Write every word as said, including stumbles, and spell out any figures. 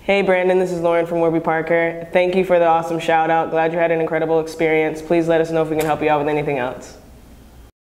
Hey Brandon, this is Lauren from Warby Parker. Thank you for the awesome shout out. Glad you had an incredible experience. Please let us know if we can help you out with anything else.